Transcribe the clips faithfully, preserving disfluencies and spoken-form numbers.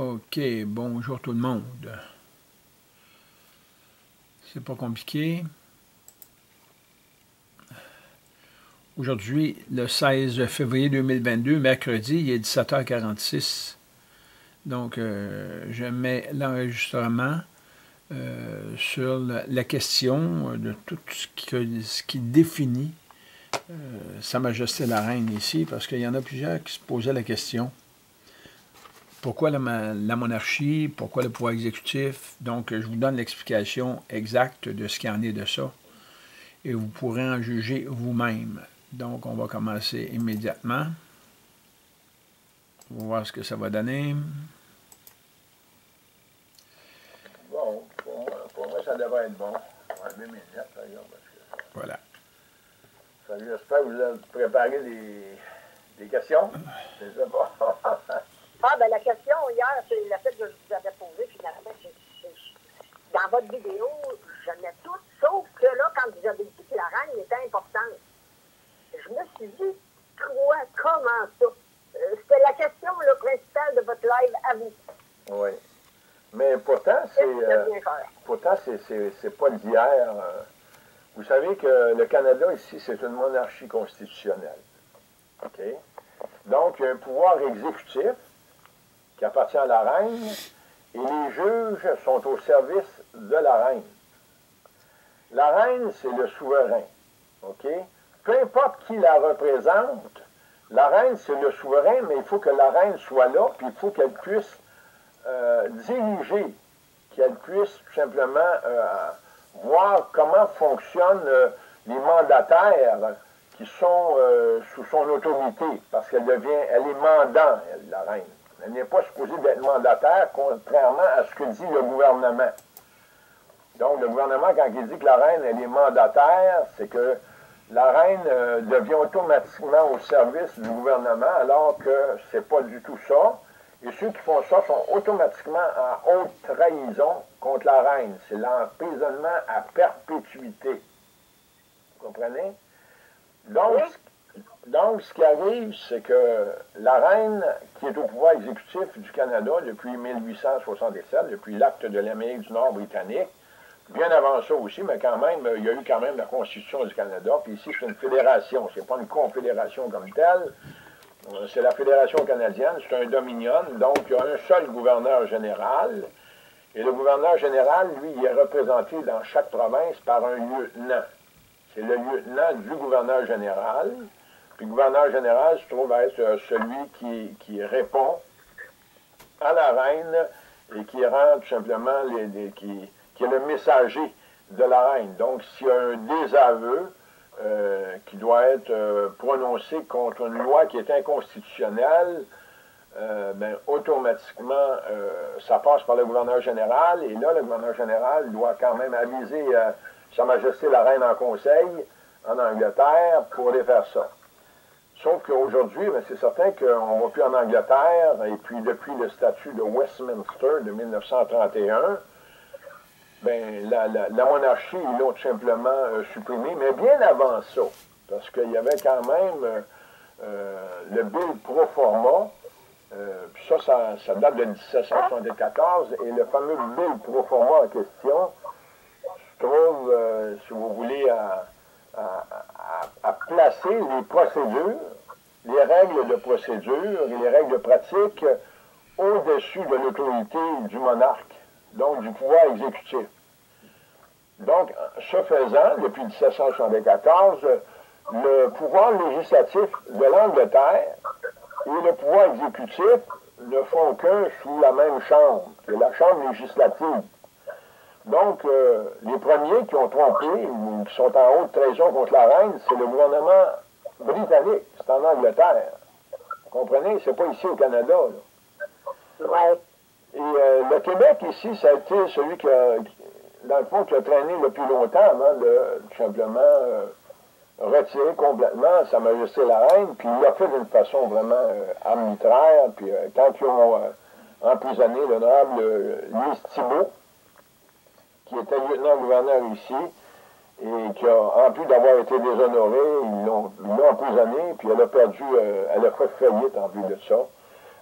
OK, bonjour tout le monde. C'est pas compliqué. Aujourd'hui, le seize février deux mille vingt-deux, mercredi, il est dix-sept heures quarante-six. Donc, euh, je mets l'enregistrement euh, sur la, la question de tout ce qui, ce qui définit euh, Sa Majesté la Reine ici, parce qu'il y en a plusieurs qui se posaient la question. Pourquoi la, la monarchie? Pourquoi le pouvoir exécutif? Donc, je vous donne l'explication exacte de ce qu'il en est de ça. Et vous pourrez en juger vous-même. Donc, on va commencer immédiatement. On va voir ce que ça va donner. Bon, pour moi, pour moi ça devrait être bon. Enlever mes lettres, par exemple. Parce que Voilà. ça, j'espère que vous avez préparé des, des questions. C'est ça, bon. Ah, ben la question hier, c'est le fait que je vous avais posé, finalement, c'est, c'est, dans votre vidéo, je mets tout, sauf que là, quand vous avez dit que la reine était importante, je me suis dit, quoi, comment ça? Euh, c'était la question là, principale de votre live à vous. Oui. Mais pourtant, c'est euh, pourtant c'est, c'est, c'est pas d'hier. Euh, vous savez que le Canada, ici, c'est une monarchie constitutionnelle. OK? Donc, il y a un pouvoir exécutif qui appartient à la reine, et les juges sont au service de la reine. La reine, c'est le souverain, OK? Peu importe qui la représente, la reine, c'est le souverain, mais il faut que la reine soit là, puis il faut qu'elle puisse euh, diriger, qu'elle puisse tout simplement euh, voir comment fonctionnent euh, les mandataires qui sont euh, sous son autorité, parce qu'elle devient, elle est mandant, elle, la reine. Elle n'est pas supposée d'être mandataire, contrairement à ce que dit le gouvernement. Donc, le gouvernement, quand il dit que la reine, elle est mandataire, c'est que la reine euh, devient automatiquement au service du gouvernement, alors que c'est pas du tout ça. Et ceux qui font ça sont automatiquement en haute trahison contre la reine. C'est l'emprisonnement à perpétuité. Vous comprenez? Donc, oui. Donc, ce qui arrive, c'est que la reine, qui est au pouvoir exécutif du Canada depuis mille huit cent soixante-sept, depuis l'acte de l'Amérique du Nord britannique, bien avant ça aussi, mais quand même, il y a eu quand même la Constitution du Canada, puis ici, c'est une fédération, c'est pas une confédération comme telle, c'est la Fédération canadienne, c'est un dominion, donc il y a un seul gouverneur général, et le gouverneur général, lui, il est représenté dans chaque province par un lieutenant. C'est le lieutenant du gouverneur général. Puis le gouverneur général se trouve à être celui qui, qui répond à la reine et qui rend tout simplement, les, les, qui, qui est le messager de la reine. Donc, s'il y a un désaveu euh, qui doit être euh, prononcé contre une loi qui est inconstitutionnelle, euh, ben, automatiquement, euh, ça passe par le gouverneur général. Et là, le gouverneur général doit quand même aviser euh, Sa Majesté la Reine en conseil en Angleterre pour aller faire ça. Sauf qu'aujourd'hui, ben, c'est certain qu'on ne va plus en Angleterre, et puis depuis le statut de Westminster de mille neuf cent trente et un, ben, la, la, la monarchie, ils l'ont tout simplement euh, supprimée, mais bien avant ça, parce qu'il y avait quand même euh, euh, le Bill pro forma, euh, puis ça, ça, ça date de dix-sept cent soixante-quatorze, et le fameux Bill pro forma en question se trouve, euh, si vous voulez, à... À, à, à placer les procédures, les règles de procédure et les règles de pratique au-dessus de l'autorité du monarque, donc du pouvoir exécutif. Donc, ce faisant, depuis dix-sept cent soixante-quatorze, le pouvoir législatif de l'Angleterre et le pouvoir exécutif ne font qu'un sous la même chambre, qui est la chambre législative. Donc, euh, les premiers qui ont trompé, ou qui sont en haute trahison contre la reine, c'est le gouvernement britannique. C'est en Angleterre. Vous comprenez? C'est pas ici au Canada. Là. Ouais. Et euh, le Québec, ici, ça a été celui qui a, dans le fond, qui a traîné le plus longtemps avant de, tout simplement, euh, retirer complètement Sa Majesté la Reine, puis il l'a fait d'une façon vraiment euh, arbitraire, puis euh, quand ils ont euh, emprisonné l'honorable euh, Louis Thibault, qui était lieutenant-gouverneur ici, et qui a, en plus d'avoir été déshonorée, ils l'ont emprisonnée, puis elle a perdu, euh, elle a fait faillite en vue de ça.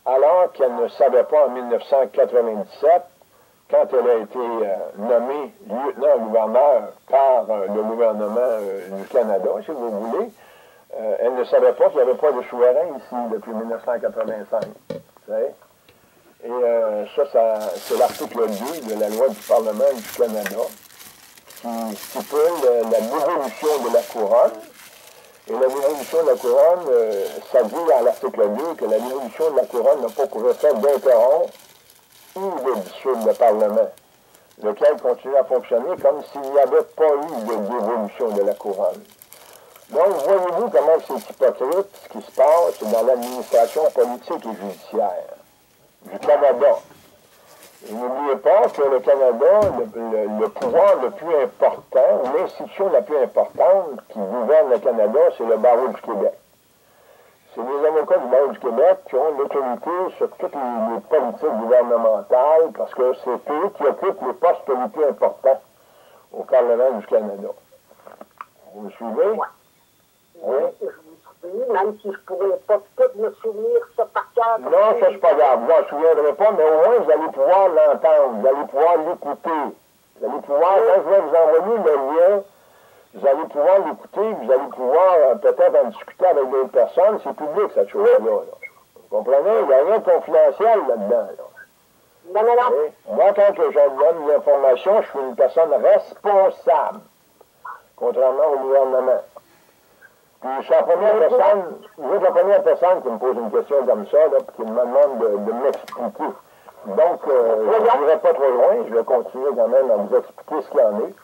alors qu'elle ne savait pas en mille neuf cent quatre-vingt-dix-sept, quand elle a été euh, nommée lieutenant-gouverneur par euh, le gouvernement euh, du Canada, si vous voulez, euh, elle ne savait pas qu'il n'y avait pas de souverain ici depuis mille neuf cent quatre-vingt-cinq. Vous savez? Et euh, ça, ça c'est l'article deux de la loi du Parlement du Canada qui stipule euh, la dévolution de la couronne. Et la dévolution de la couronne, euh, ça dit à l'article deux que la dévolution de la couronne n'a pas pour effet d'interrompre ou de dissoudre le Parlement, lequel continue à fonctionner comme s'il n'y avait pas eu de dévolution de la couronne. Donc, voyez-vous comment c'est hypocrite ce qui se passe dans l'administration politique et judiciaire du Canada. Et n'oubliez pas que le Canada, le, le, le pouvoir le plus important, l'institution la plus importante qui gouverne le Canada, c'est le barreau du Québec. C'est les avocats du barreau du Québec qui ont l'autorité sur toutes les, les politiques gouvernementales parce que c'est eux qui occupent les postes les plus importants au Parlement du Canada. Vous me suivez? Ouais. Oui. Oui. Même si je ne pourrais pas tout me souvenir ça par cœur. Non, ça c'est pas grave, vous n'en souviendrez pas, mais au moins vous allez pouvoir l'entendre, vous allez pouvoir l'écouter. Vous allez pouvoir, quand je vais vous envoyer le lien, vous allez pouvoir l'écouter, vous allez pouvoir euh, peut-être en discuter avec d'autres personnes, c'est public cette chose-là. Là. Vous comprenez? Il n'y a rien de confidentiel là-dedans. Là. Non, non, non. Et moi, quand je donne l'information, je suis une personne responsable, contrairement au gouvernement. Puis je suis la première personne, vous êtes la première personne qui me pose une question comme ça, là, puis qui me demande de, de m'expliquer. Donc, euh, je n'irai pas trop loin, je vais continuer quand même à vous expliquer ce qu'il en est.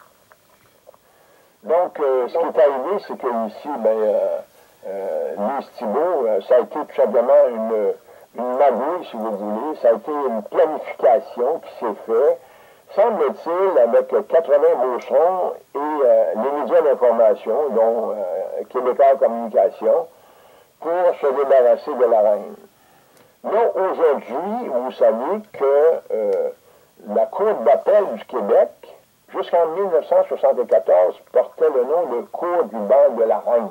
Donc, euh, ce qui est arrivé, c'est que ici, ben, euh, euh, Lise Thibault, euh, ça a été tout simplement une, une magouille, si vous voulez, ça a été une planification qui s'est faite, semble-t-il, avec quatre-vingts Beauceron et euh, les médias d'information, dont euh, Québécois Communication, pour se débarrasser de la reine. Mais aujourd'hui, vous savez que euh, la Cour d'appel du Québec, jusqu'en mille neuf cent soixante-quatorze, portait le nom de Cour du banc de la reine.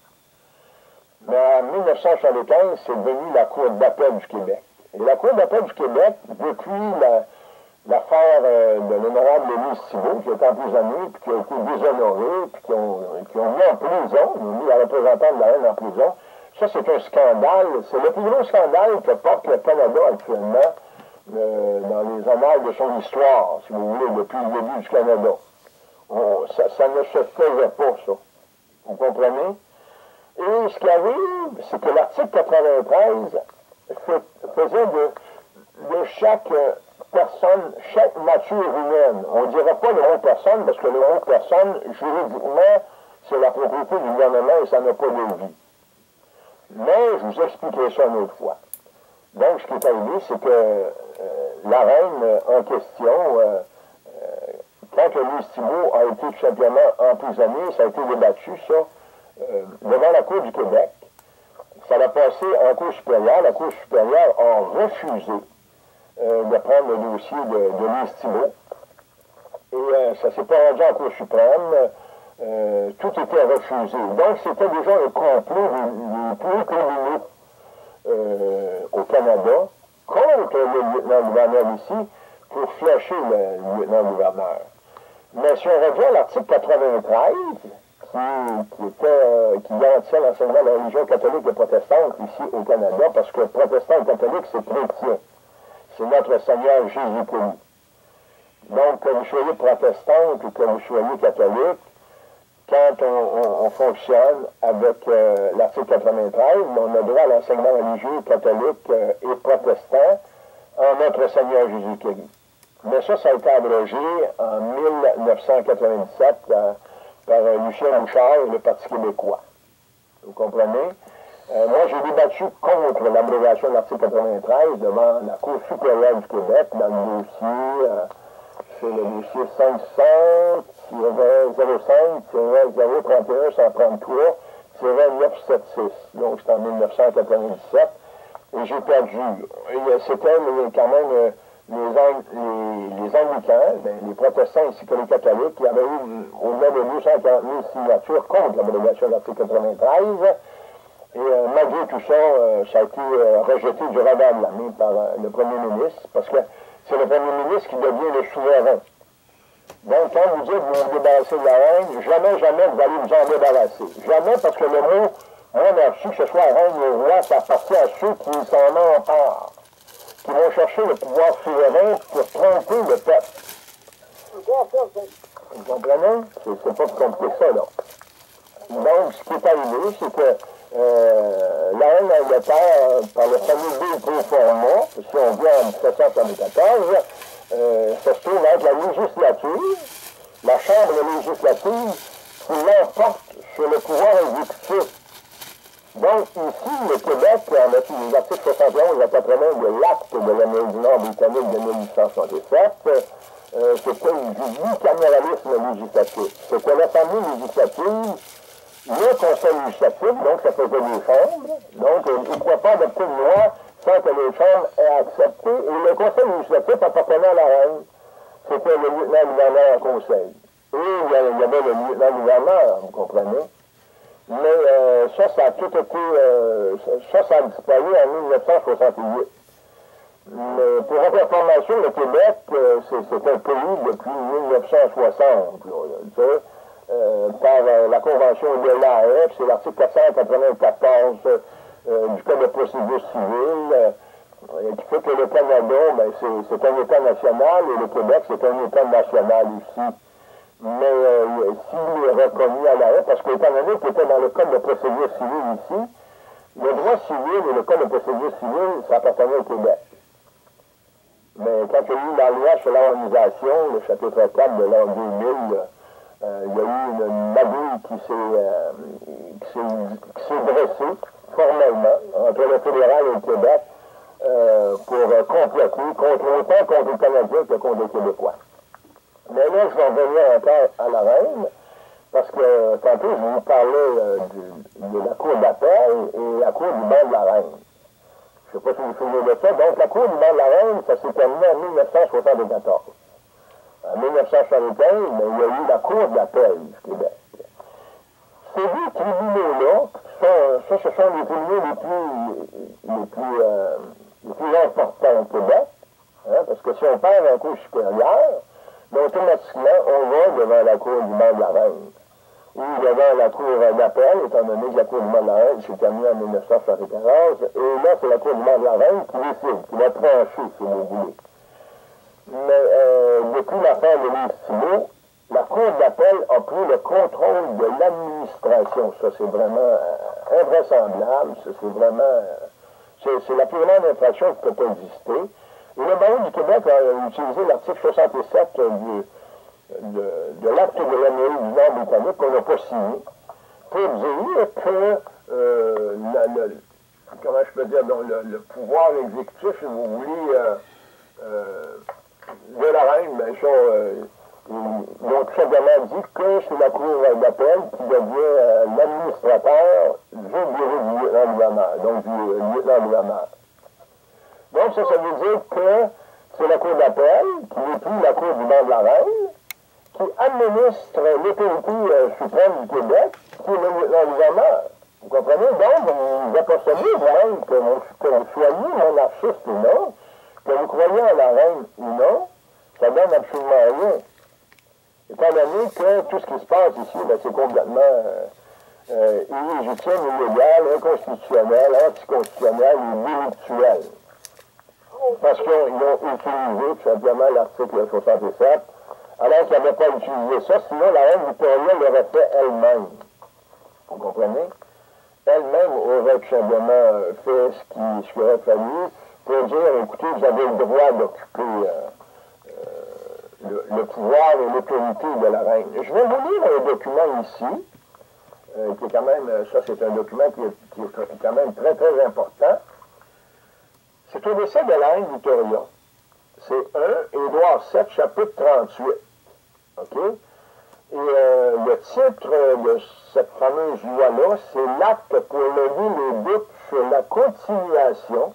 Mais en mille neuf cent soixante-quinze, c'est devenu la Cour d'appel du Québec. Et la Cour d'appel du Québec, depuis la l'affaire euh, de l'honorable Lise Thibault, qui est emprisonnée, puis qui a été déshonorée, puis qui ont, qui ont mis en prison, ils ont mis la représentante de la reine en prison. Ça, c'est un scandale. C'est le plus gros scandale que porte le Canada actuellement euh, dans les annales de son histoire, si vous voulez, depuis le début du Canada. On, ça, ça ne se faisait pas, ça. Vous comprenez? Et ce qui arrive, c'est que l'article quatre-vingt-treize fait, faisait de, de chaque... Euh, personne, chaque nature humaine. On ne dira pas le mot personne parce que le mot personne, juridiquement, c'est la propriété du gouvernement et ça n'a pas de vie. Mais je vous expliquerai ça une autre fois. Donc, ce qui est arrivé, c'est que euh, la reine euh, en question, euh, euh, quand Lise Thibault a été tout simplement emprisonnée, ça a été débattu, ça, euh, devant la Cour du Québec. Ça l'a passé en Cour supérieure. La Cour supérieure a refusé Euh, de prendre le dossier de, de Lise Thibault. Et euh, ça s'est pas rendu en Cour suprême. Euh, tout était refusé. Donc, c'était déjà un complot des, des plus criminaux euh, au Canada contre le lieutenant-gouverneur ici pour flusher le lieutenant-gouverneur. Mais si on revient à l'article quatre-vingt-treize, qui, qui, était, euh, qui garantissait l'enseignement de la religion catholique et protestante ici au Canada, parce que protestant et catholique, c'est chrétien. C'est notre Seigneur Jésus-Christ. Donc, que vous soyez protestante ou que vous soyez catholique, quand on, on, on fonctionne avec euh, l'article quatre-vingt-treize, on a droit à l'enseignement religieux catholique euh, et protestant en notre Seigneur Jésus-Christ. Mais ça, ça a été abrogé en mille neuf cent quatre-vingt-dix-sept euh, par euh, Lucien Bouchard et le Parti québécois. Vous comprenez? Euh, moi, j'ai débattu contre l'abrogation de l'article quatre-vingt-treize devant la Cour supérieure du Québec dans le dossier, euh, c'est le dossier cinq cents zéro cinq zéro trente et un cent trente-trois neuf cent soixante-seize. Donc, c'est en mille neuf cent quatre-vingt-dix-sept. Et j'ai perdu. Et c'était quand même euh, les, les, les Anglicans, ben, les protestants ainsi que les catholiques, qui avaient eu au-delà de deux cent quarante mille signatures contre l'abrogation de l'article quatre-vingt-treize. Et euh, malgré tout ça, euh, ça a été euh, rejeté du revers de la main par euh, le premier ministre, parce que c'est le premier ministre qui devient le souverain. Donc, quand vous dites que vous vous débarrassez de la reine, jamais, jamais vous allez vous en débarrasser. Jamais, parce que le mot monarchie, que ce soit reine ou roi, ça appartient à ceux qui s'en emparent, qui vont chercher le pouvoir souverain pour tromper le peuple. Vous comprenez? C'est pas plus compliqué que ça, là. Donc, ce qui est arrivé, c'est que euh, la reine d'Angleterre, par le fameux bill pro forma, si on vient en dix-sept cent soixante-quatorze, euh, ça se trouve être la législature, la chambre législative, qui l'emporte sur le pouvoir exécutif. Donc, ici, le Québec, en a les articles soixante et onze à quatre-vingts de l'acte de l'Amérique du Nord britannique de mille huit cent soixante-sept, euh, c'était du bicaméralisme législatif. C'était l'Assemblée législative, le Conseil législatif, donc ça faisait des chambres, donc euh, il ne pouvait pas adopter une loi sans que les chambres aient accepté, et le Conseil législatif appartenait à la reine. C'était le lieutenant-gouverneur en conseil. Et il y avait le lieutenant-gouverneur, vous comprenez? Mais euh, ça, ça a tout été, euh, ça, ça a disparu en mille neuf cent soixante-huit. Mais pour votre information, le Québec, euh, c'est un pays depuis mille neuf cent soixante, là, tu sais, euh, par euh, la Convention de l'A F, c'est l'article quatre cent quatre-vingt-quatorze euh, du Code de procédure civile, euh, qui fait que le Canada, ben, c'est un État national, et le Québec, c'est un État national ici. Mais euh, s'il est reconnu à l'arrêt, parce que étant donné qu'il était dans le Code de procédure civile ici, le droit civil et le Code de procédure civile, ça appartenait au Québec. Mais quand il y a eu la loi sur l'harmonisation, le chapitre quatre de l'an deux mille, euh, il y a eu une, une magouille qui s'est euh, dressée formellement entre le fédéral et le Québec euh, pour euh, compléter, contre autant contre les Canadiens que contre les Québécois. Mais là, je vais revenir encore à la reine, parce que tantôt, je vous parlais euh, de, de la cour d'appel et la cour du banc de la reine. Je ne sais pas si vous vous souvenez de ça. Donc, la cour du banc de la reine, ça s'est terminé en mille neuf cent soixante-quatorze. En mille neuf cent soixante-quinze, mais il y a eu la cour d'appel du Québec. Ces deux tribunaux-là, ça, ce sont les tribunaux les plus, les plus, euh, les plus importants au Québec, hein, parce que si on perd un cours supérieur, mais automatiquement, on va devant la cour du banc de la reine. Ou devant la cour d'appel, étant donné que la cour du banc de la reine s'est terminée en mille neuf cent soixante-quatorze, et là, c'est la cour du banc de la reine qui décide, qui va trancher, si vous voulez. Mais euh, depuis l'affaire de l'Île Thibault, la cour d'appel a pris le contrôle de l'administration. Ça, c'est vraiment euh, invraisemblable. C'est vraiment... Euh, c'est la plus grande infraction qui peut exister. Et le barreau du Québec a utilisé l'article soixante-sept du, de, de l'acte de l'Amérique du Nord britannique qu'on n'a pas signé, pour dire que euh, la, le, comment je peux dire, donc, le, le pouvoir exécutif, si vous voulez, euh, euh, de la reine, ben, ça, euh, ils ont tout simplement dit que c'est la cour d'appel qui devient euh, l'administrateur du bureau du lieutenant-gouverneur, donc du lieutenant-gouverneur. Donc, ça, ça veut dire que c'est la cour d'appel, qui n'est plus la cour du banc de la reine, qui administre l'autorité euh, suprême du Québec, qui est le lieutenant-gouverneur. Vous comprenez? Donc, vous apercevez vous-même que, que vous soyez monarchiste ou non, que vous croyez à la reine ou non, ça donne absolument rien. Étant donné que tout ce qui se passe ici, ben, c'est complètement euh, euh, illégitime, illégal, inconstitutionnel, anticonstitutionnel et délictuel. Parce qu'ils ont utilisé tout simplement l'article soixante-sept, alors qu'ils n'avaient pas utilisé ça, sinon la reine Victoria l'aurait fait elle-même. Vous comprenez? Elle-même aurait tout simplement fait ce qu'il ce aurait fallu pour dire, écoutez, vous avez le droit d'occuper euh, euh, le, le pouvoir et l'autorité de la reine. Je vais vous lire un document ici, euh, qui est quand même, ça c'est un document qui est, qui est quand même très très important. C'est au décès de la reine Victoria. C'est un Édouard sept, chapitre trente-huit. OK? Et euh, le titre de cette fameuse loi-là, c'est l'acte pour lever les doutes sur la continuation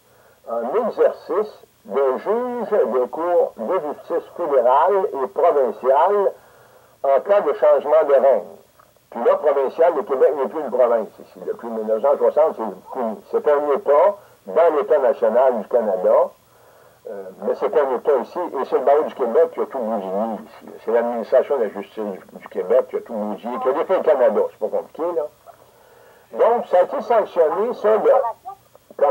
en exercice des juges des cours de justice fédérale et provinciale en cas de changement de règne. Puis là, provincial, le Québec n'est plus une province ici. Depuis mille neuf cent soixante, c'est un État dans l'État national du Canada, euh, mais c'est un État ici, et c'est le barreau du Québec qui a tout bousillé ici. C'est l'administration de la justice du, du Québec qui a tout bousillé, qui a défait le Canada, c'est pas compliqué, là. Donc, ça a été sanctionné, ça, de... Comment?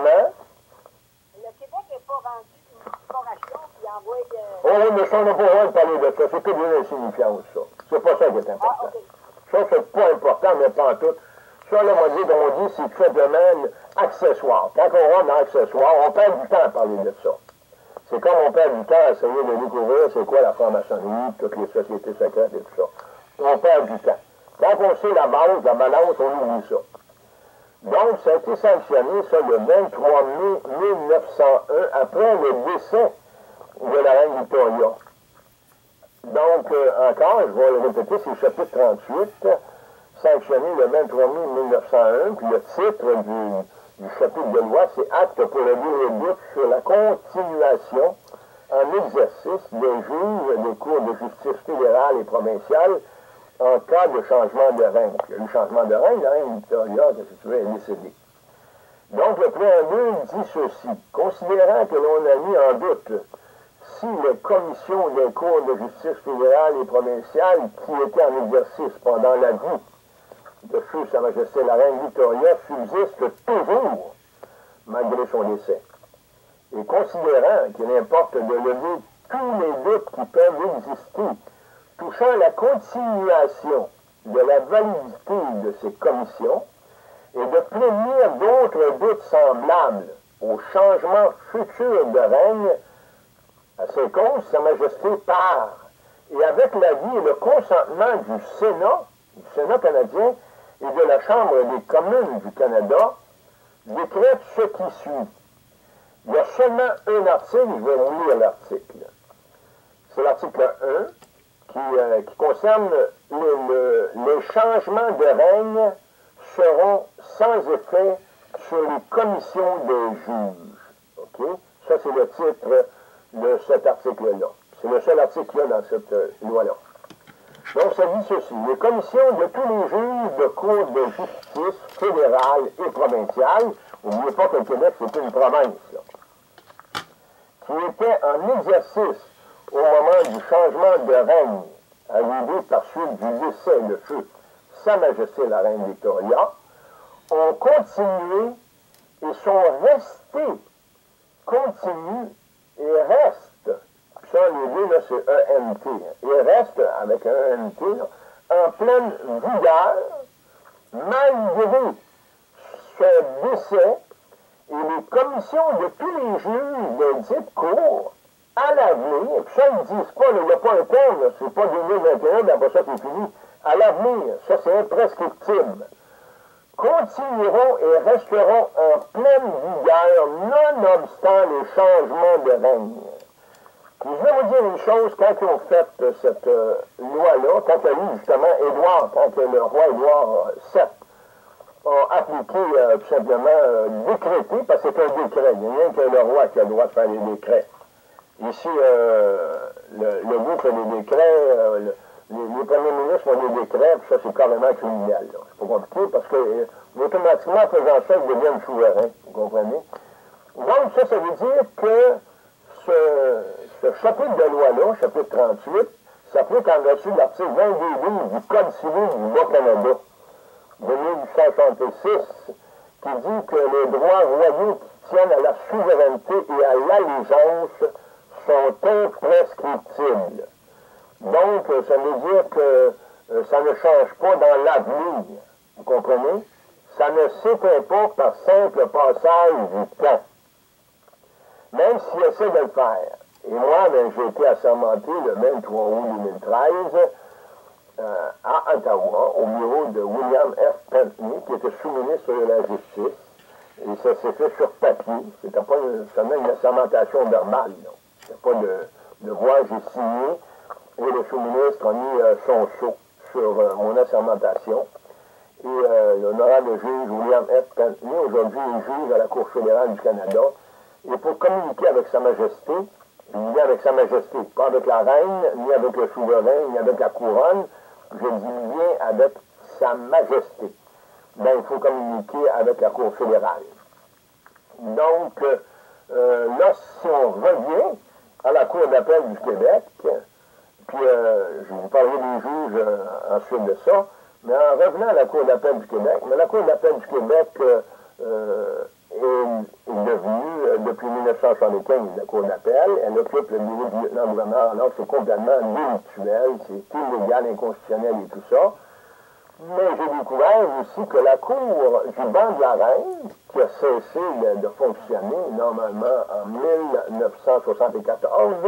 Le Québec n'est pas rendu une corporation qui envoie... Euh... Oh oui, mais ça, on n'a pas le droit de parler de ça. C'est que de l'insignifiance, ça. C'est pas ça qui est important. Ah, okay. Ça, c'est pas important, mais pas en tout. Ça, là, on dit, on dit, c'est tout simplement accessoire. Quand on rentre dans l'accessoire, on perd du temps à parler de ça. C'est comme on perd du temps à essayer de découvrir c'est quoi la franc-maçonnerie, toutes les sociétés secrètes et tout ça. On perd du temps. Quand on sait la base, la balance, on oublie ça. Donc, ça a été sanctionné, ça, le vingt-trois mai mille neuf cent un, après le décès de la reine Victoria. Donc, euh, encore, je vais le répéter, c'est le chapitre trente-huit, sanctionné le vingt-trois mai mille neuf cent un, puis le titre du, du chapitre de loi, c'est « Acte pour le véridique sur la continuation en exercice des juges des cours de justice fédérale et provinciale en cas de changement de règne. » Il y a eu changement de règne, la reine Victoria, que tu veux, est décédée. Donc, le préambule dit ceci. Considérant que l'on a mis en doute si les commissions des cours de justice fédérale et provinciale qui étaient en exercice pendant la vie de feu Sa Majesté la Reine Victoria subsistent toujours malgré son décès. Et considérant qu'il importe de lever tous les doutes qui peuvent exister touchant la continuation de la validité de ces commissions et de prévenir d'autres doutes semblables au changement futur de règne, à ces causes, Sa Majesté part, et avec l'avis et le consentement du Sénat, du Sénat canadien et de la Chambre des communes du Canada, décrète ce qui suit. Il y a seulement un article, je vais vous lire l'article. C'est l'article un, qui, euh, qui concerne le, le, les changements de règne seront sans effet sur les commissions des juges. OK? Ça, c'est le titre de cet article-là. C'est le seul article qu'il y a dans cette euh, loi-là. Donc, ça dit ceci. Les commissions de tous les juges de cour de justice fédérale et provinciale, n'oubliez pas que le Québec, c'est une province, là, qui étaient en exercice au moment du changement de règne, arrivé par suite du décès de feu Sa Majesté la Reine Victoria, ont continué et sont restés, continuent et restent, ça les deux là c'est E N T, et restent avec un E N T là, en pleine vigueur, malgré ce décès et les commissions de tous les juges de dite cour à l'avenir, puis ça ils ne disent pas, il n'y a pas un terme, c'est pas deux mille vingt et un, mais après ça c'est fini, à l'avenir, ça c'est imprescriptible, continueront et resteront en pleine vigueur, nonobstant les changements de règne. Puis je vais vous dire une chose, quand ils ont fait cette euh, loi-là, quand il y a eu justement Édouard, quand le roi Édouard sept a appliqué euh, tout simplement euh, décrété, parce que c'est un décret, il n'y a rien que le roi qui a le droit de faire les décrets. Ici, euh, le, le goût fait des décrets, euh, le, les, les premiers ministres font des décrets, puis ça c'est carrément criminel. C'est pas compliqué parce que euh, automatiquement, en faisant ça, ils deviennent souverains, vous comprenez? Donc ça, ça veut dire que ce, ce chapitre de loi-là, chapitre trente-huit, s'applique en vertu de l'article vingt-deux du Code civil du Bas-Canada de mille huit cent soixante-six, qui dit que les droits royaux qui tiennent à la souveraineté et à l'allégeance sont imprescriptibles. Donc, ça veut dire que euh, ça ne change pas dans l'avenir, vous comprenez? Ça ne s'éteint pas par simple passage du temps. Même s'il essaie de le faire. Et moi, ben, j'ai été assermenté le vingt-trois août deux mille treize euh, à Ottawa, au bureau de William F. Pentney, qui était sous-ministre de la Justice. Et ça s'est fait sur papier. C'était pas seulement une assermentation normale, non. C'était pas de, de voix, j'ai signé, et le sous-ministre a mis euh, son sceau sur euh, mon assermentation. Et euh, l'honorable juge William F. Pentney, aujourd'hui est juge à la Cour fédérale du Canada, et pour communiquer avec Sa Majesté, il vient avec Sa Majesté, pas avec la reine, ni avec le souverain, ni avec la couronne, je dis bien avec Sa Majesté. Ben, il faut communiquer avec la Cour fédérale. Donc, euh, là, si on revient à la Cour d'appel du Québec, puis euh, je vous parlerai des juges euh, ensuite de ça, mais en revenant à la Cour d'appel du Québec, mais la Cour d'appel du Québec euh, euh, est, est devenue, euh, depuis mille neuf cent soixante-quinze, la Cour d'appel, elle occupe le bureau du lieutenant-gouverneur, alors c'est complètement délictuel, c'est illégal, inconstitutionnel et tout ça. Mais j'ai découvert aussi que la Cour du banc de la Reine, qui a cessé de, de fonctionner normalement en mille neuf cent soixante-quatorze,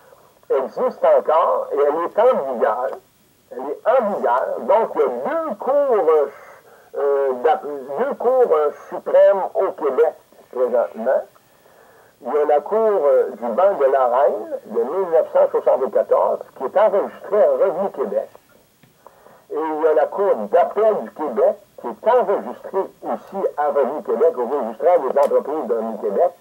existe encore et elle est en vigueur. Elle est en vigueur. Donc, il y a deux cours, euh, deux cours euh, suprêmes au Québec présentement. Il y a la Cour euh, du banc de la Reine de mille neuf cent soixante-quatorze qui est enregistrée à Revenu Québec. Et il y a la Cour d'appel du Québec qui est enregistrée aussi à Revenu Québec, au registraire des entreprises de Revenu Québec.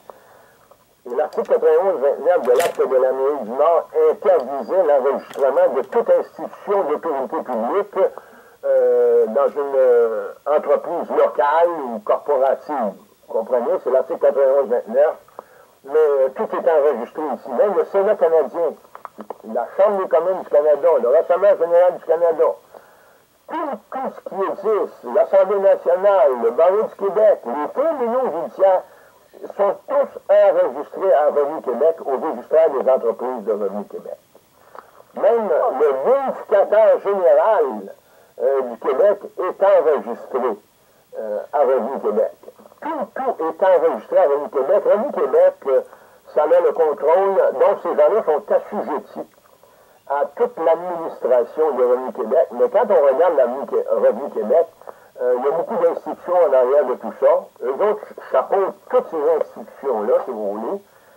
Et l'article quatre-vingt-onze vingt-neuf de l'Acte de l'Amérique du Nord interdisait l'enregistrement de toute institution d'autorité publique euh, dans une euh, entreprise locale ou corporative. Vous comprenez? C'est l'article quatre-vingt-onze vingt-neuf. Mais euh, tout est enregistré ici. Même le Sénat canadien, la Chambre des communes du Canada, le Rassemblement général du Canada, tout, tout ce qui existe, l'Assemblée nationale, le Barreau du Québec, les tribunaux judiciaires, sont tous enregistrés à Revenu Québec, au registraire des entreprises de Revenu Québec. Même le vérificateur général euh, du Québec est enregistré euh, à Revenu Québec. Tout, tout est enregistré à Revenu Québec. Revenu Québec, euh, ça a le contrôle, donc ces gens-là sont assujettis à toute l'administration de Revenu Québec. Mais quand on regarde la Revenu Québec, Euh, il y a beaucoup d'institutions en arrière de tout ça. Eux autres chapeautent toutes ces institutions-là, si vous voulez.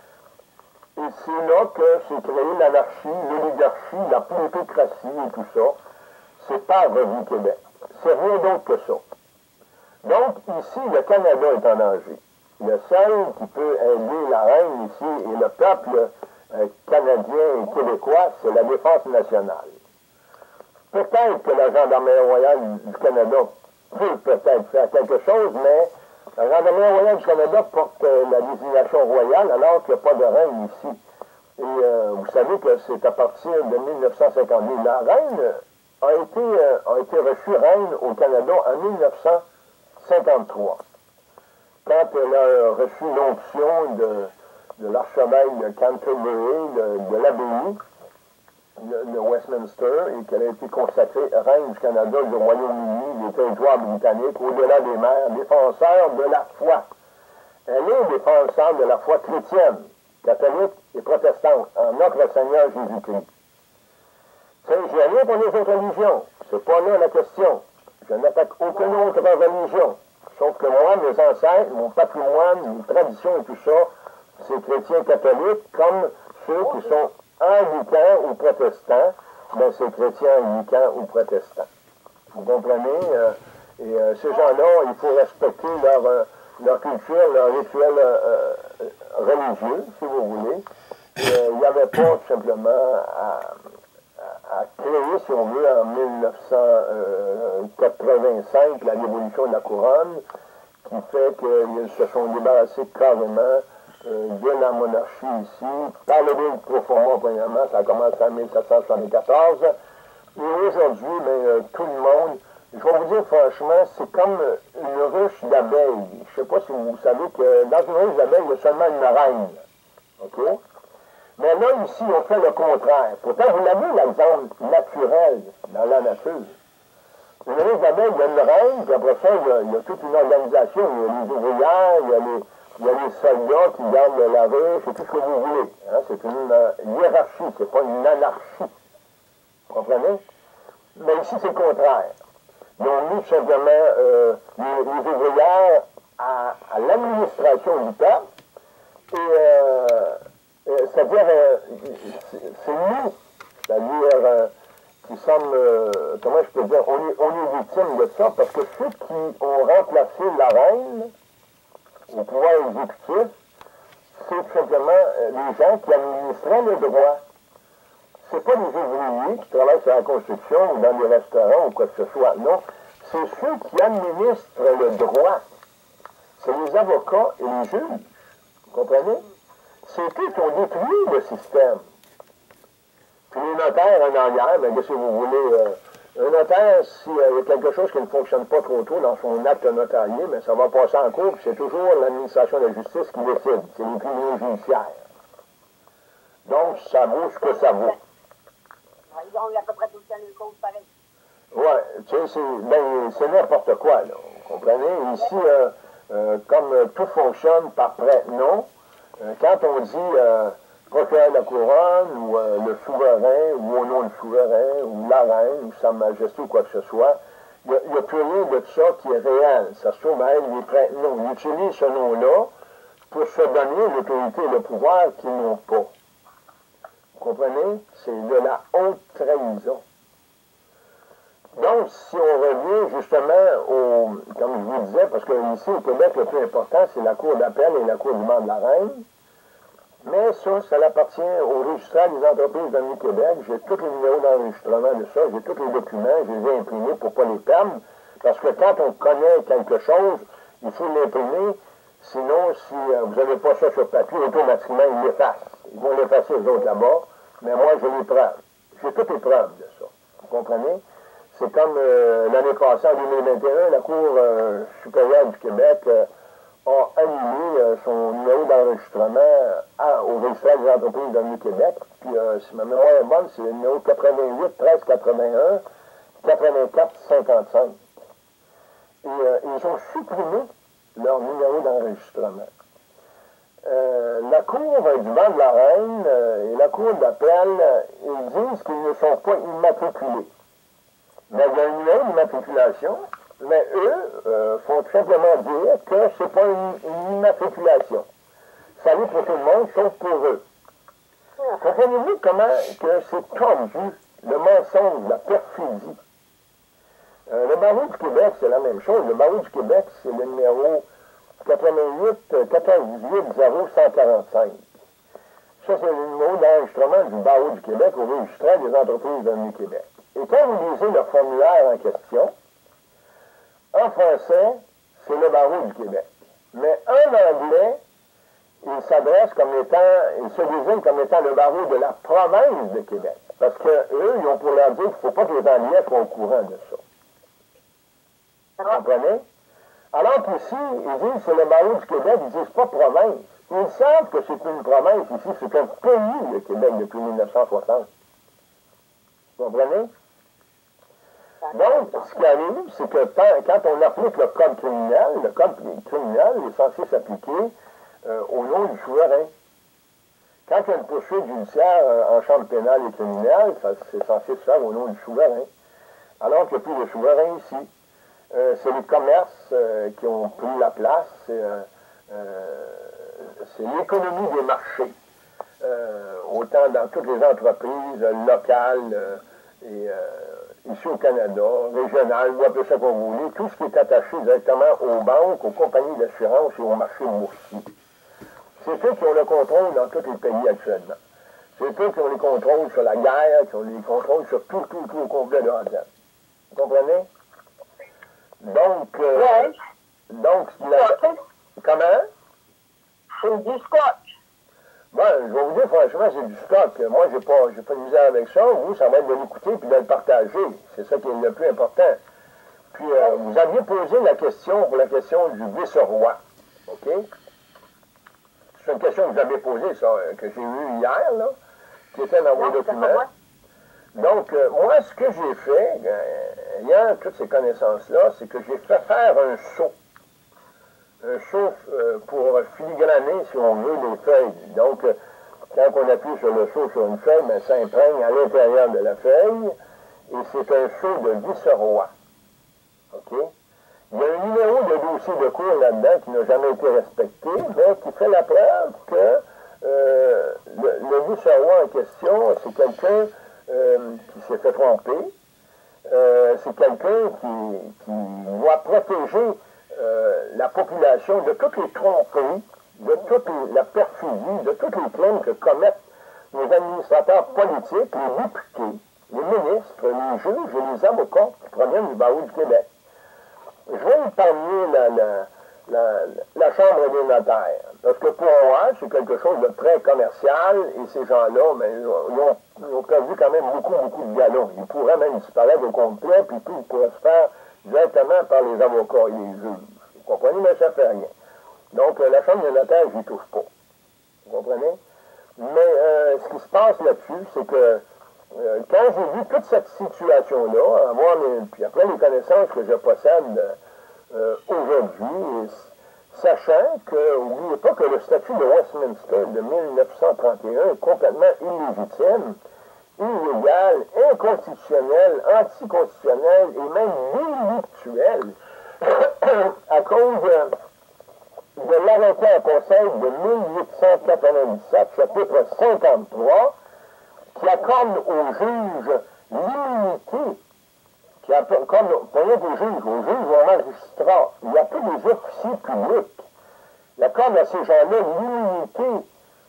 Et c'est là que s'est créé l'anarchie, l'oligarchie, la plutocratie et tout ça. C'est pas Revenu Québec. C'est rien d'autre que ça. Donc, ici, le Canada est en danger. Le seul qui peut aider la reine ici et le peuple euh, canadien et québécois, c'est la défense nationale. Peut-être que la Gendarmerie royale du Canada peut peut-être faire quelque chose, mais la Gendarmerie royale du Canada porte euh, la désignation royale alors qu'il n'y a pas de reine ici. Et euh, vous savez que c'est à partir de mille neuf cent cinquante-deux. La reine a été, euh, a été reçue reine au Canada en mille neuf cent cinquante-trois, quand elle a reçu l'onction de, de l'archevêque de Canterbury, de, de l'abbaye de, de Westminster, et qu'elle a été consacrée reine du Canada, du Royaume-Uni, des territoires britanniques, au-delà des mers, défenseur de la foi. Elle est défenseur de la foi chrétienne, catholique et protestante, en notre Seigneur Jésus-Christ. J'ai rien pour les autres religions. C'est pas là la question. Je n'attaque aucune autre religion. Sauf que moi, mes ancêtres, mon patrimoine, mes traditions et tout ça, c'est chrétiens catholiques, comme ceux qui sont anglicans ou protestants, ben c'est chrétiens anglicans ou protestants. Vous comprenez? Euh, et euh, ces gens-là, il faut respecter leur, euh, leur culture, leur rituel euh, euh, religieux, si vous voulez. Et, il n'y avait pas tout simplement à, à, à créer, si on veut, en mille neuf cent quatre-vingt-cinq, la révolution de la couronne, qui fait qu'ils se sont débarrassés carrément euh, de la monarchie ici. Par le bill pro forma, premièrement, ça a commencé en mille sept cent soixante-quatorze. Et aujourd'hui, ben, euh, tout le monde, je vais vous dire franchement, c'est comme une ruche d'abeilles. Je ne sais pas si vous savez que dans une ruche d'abeilles, il y a seulement une reine. OK? Mais là, ici, on fait le contraire. Pourtant, vous l'avez, l'exemple naturel dans la nature. Une ruche d'abeilles, il y a une reine, puis après ça, il y a, il y a toute une organisation. Il y a les ouvrières, il y a les, il y a les soldats qui gardent la ruche, c'est tout ce que vous voulez. Hein? C'est une euh, hiérarchie, c'est pas une anarchie. Vous comprenez? Mais ici, c'est le contraire. Ils ont mis tout simplement euh, les, les ouvrières à, à l'administration du peuple, et euh, euh, c'est-à-dire, euh, c'est nous, c'est-à-dire, euh, qui sommes, euh, comment je peux dire, on est, on est victimes de ça, parce que ceux qui ont remplacé la reine au pouvoir exécutif, c'est tout simplement euh, les gens qui administraient le droit. C'est pas les ouvriers qui travaillent sur la construction ou dans les restaurants ou quoi que ce soit. Non, c'est ceux qui administrent le droit. C'est les avocats et les juges. Vous comprenez? C'est eux qui ont détruit le système. Puis les notaires en arrière, bien, qu'est-ce que vous voulez? Euh, un notaire, s'il y a quelque chose qui ne fonctionne pas trop tôt dans son acte notarié, bien, ça va passer en cours, puis c'est toujours l'administration de la justice qui décide. C'est les tribunaux judiciaires. Donc, ça vaut ce que ça vaut. Ils ont eu à peu près tout le temps le cause pareil. Oui, tu sais, c'est ben, c'est n'importe quoi, là. Vous comprenez? Ici, euh, euh, comme euh, tout fonctionne par prête-nom, euh, quand on dit euh, procureur de la couronne, ou euh, le souverain, ou au nom du souverain, ou la reine, ou sa majesté, ou quoi que ce soit, il n'y a, a plus rien de ça qui est réel. Ça se trouve à être les prête-noms. Ils utilisent ce nom-là pour se donner l'autorité et le pouvoir qu'ils n'ont pas. Vous comprenez? C'est de la haute trahison. Donc, si on revient justement au, comme je vous disais, parce que ici au Québec, le plus important, c'est la Cour d'appel et la Cour du banc de la Reine. Mais ça, ça appartient au registraire des entreprises de Québec. J'ai tous les numéros d'enregistrement de ça, j'ai tous les documents, je les ai imprimés pour ne pas les perdre. Parce que quand on connaît quelque chose, il faut l'imprimer. Sinon, si euh, vous n'avez pas ça sur papier, automatiquement, ils l'effacent. Ils vont l'effacer eux autres là-bas. Mais moi, j'ai les preuves. J'ai toutes les preuves de ça. Vous comprenez? C'est comme euh, l'année passée, en deux mille vingt et un, la Cour euh, supérieure du Québec euh, a annulé euh, son numéro d'enregistrement au registraire des entreprises de Québec. Puis, euh, si ma mémoire est bonne, c'est le numéro quatre-vingt-huit treize quatre-vingt-un quatre-vingt-quatre cinquante-cinq. Et euh, ils ont supprimé leur numéro d'enregistrement. Euh, la Cour du banc de la Reine euh, et la Cour d'appel, euh, ils disent qu'ils ne sont pas immatriculés. Mais il y a un numéro d'immatriculation, mais eux euh, font tout simplement dire que ce n'est pas une, une immatriculation. Ça vaut pour tout le monde, sauf pour eux. Comprenez-vous comment que c'est tordu, le mensonge, la perfidie? Euh, le barreau du Québec, c'est la même chose. Le barreau du Québec, c'est le numéro quatre-vingt-huit quatorze dix-huit zéro cent quarante-cinq. Ça, c'est le numéro d'enregistrement du barreau du Québec au registraire des entreprises de Québec. Et quand vous lisez le formulaire en question, en français, c'est le barreau du Québec. Mais en anglais, il s'adresse comme étant, il se désigne comme étant le barreau de la province de Québec. Parce qu'eux, ils ont pour leur dire qu'il ne faut pas que les Anglais soient au courant de ça. Vous comprenez? Alors qu'ici, ils disent c'est le barreau du Québec, ils disent pas province. Ils savent que c'est une province ici, c'est un pays, le Québec, depuis mille neuf cent soixante. Vous comprenez? Donc, ce qui arrive, c'est que quand on applique le code criminel, le code criminel est censé s'appliquer euh, au nom du souverain. Quand il y a une poursuite judiciaire euh, en chambre pénale et criminelle, c'est censé se faire au nom du souverain. Alors qu'il n'y a plus de souverain ici. Euh, c'est les commerces euh, qui ont pris la place, c'est euh, euh, l'économie des marchés, euh, autant dans toutes les entreprises euh, locales euh, et euh, ici au Canada, régionales, ou appelez ça comme vous voulez, tout ce qui est attaché directement aux banques, aux compagnies d'assurance et aux marchés boursiers. C'est eux qui ont le contrôle dans tous les pays actuellement. C'est eux qui ont les contrôles sur la guerre, qui ont les contrôles sur tout, tout, tout au complet de A à Z. Vous comprenez? Donc, euh, ouais. donc, la, comment? C'est du scotch. Bon, je vais vous dire, franchement, c'est du stock. Moi, j'ai pas, j'ai pas de misère avec ça. Vous, ça va être de l'écouter et de le partager. C'est ça qui est le plus important. Puis, euh, vous aviez posé la question pour la question du vice-roi. OK? C'est une question que vous avez posée, ça, que j'ai eue hier, là, qui était dans vos documents. Donc, euh, moi, ce que j'ai fait, euh, ayant toutes ces connaissances-là, c'est que j'ai fait faire un seau. Un seau euh, pour filigraner, si on veut, les feuilles. Donc, euh, quand on appuie sur le seau sur une feuille, ben, ça imprègne à l'intérieur de la feuille, et c'est un seau de vice-roi. OK? Il y a un numéro de dossier de cours là-dedans qui n'a jamais été respecté, mais qui fait la preuve que euh, le, le vice-roi en question, c'est quelqu'un Euh, qui s'est fait tromper, euh, c'est quelqu'un qui, qui doit protéger euh, la population de toutes les tromperies, de toute la perfidie, de tous les crimes que commettent nos administrateurs politiques, les députés, les ministres, les juges et les avocats qui proviennent du barreau du Québec. je vais épargner la, la, la, la Chambre des notaires. Parce que pour moi, c'est quelque chose de très commercial et ces gens-là, ben, ils, ont, ils ont perdu quand même beaucoup, beaucoup de galons. Ils pourraient même disparaître au complet, puis tout pourrait se faire directement par les avocats et les juges. Vous comprenez? Mais ça ne fait rien. Donc, euh, la Chambre des notaires, je n'y touche pas. Vous comprenez? Mais euh, ce qui se passe là-dessus, c'est que euh, quand j'ai vu toute cette situation-là, avoir mes, puis après les connaissances que je possède euh, aujourd'hui, sachant que, n'oubliez pas que le statut de Westminster de mille neuf cent trente et un est complètement illégitime, illégal, inconstitutionnel, anticonstitutionnel et même délictuel à cause de, de l'arrêté en conseil de mille huit cent quatre-vingt-dix-sept, chapitre cinquante-trois, qui accorde aux juges l'immunité, qui accorde, pas aux juges, aux juges ou aux magistrats, il n'y a plus des officiers publics, il accorde à ces gens-là l'immunité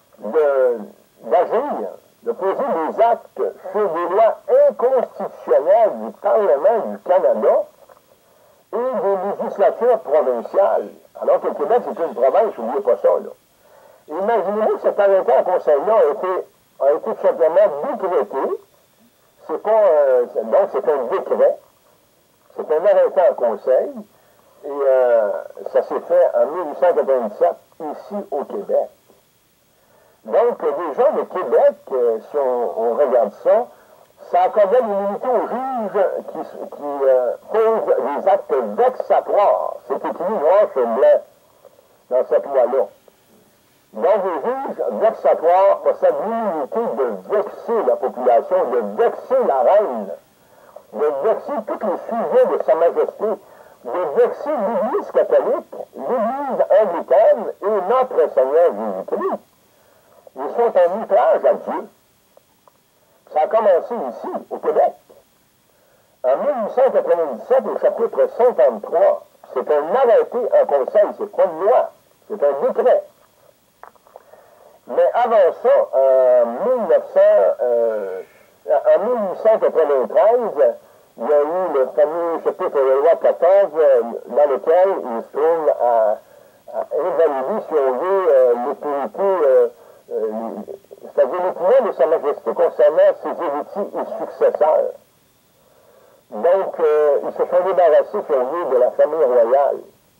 d'agir, de poser des actes sur des lois inconstitutionnelles du Parlement du Canada et des législatures provinciales. Alors que le Québec, c'est une province, n'oubliez pas ça, là. Imaginez-vous que cet arrêté en conseil-là a été, a été tout simplement décrété. C'est pas, euh, donc c'est un décret. C'est un arrêté en conseil. Et euh, ça s'est fait en mille huit cent quatre-vingt-dix-sept, ici au Québec. Donc, déjà, le Québec, euh, si on, on regarde ça, ça accordait l'immunité aux juges qui, qui euh, posent des actes vexatoires. C'est écrit noir sur blanc dans cette loi-là. Donc, les juges vexatoires possèdent l'immunité de vexer la population, de vexer la reine, de vexer tous les sujets de Sa Majesté, de vexer l'Église catholique, l'Église anglicane et notre Seigneur Jésus-Christ. Ils sont en outrage à Dieu. Ça a commencé ici, au Québec. En mille huit cent quatre-vingt-dix-sept, au chapitre cinquante-trois, c'est un arrêté en conseil, c'est pas une loi, c'est un décret. Mais avant ça, en, mille neuf cents, euh, en mille huit cent quatre-vingt-treize, il y a eu le fameux chapitre de loi quatorze, euh, dans lequel il se trouve à, à invalider, si on veut, euh, l'autorité, euh, euh, c'est-à-dire les pouvoirs de Sa Majesté concernant ses héritiers et successeurs. Donc, euh, ils se sont débarrassés, si on veut, de la famille royale.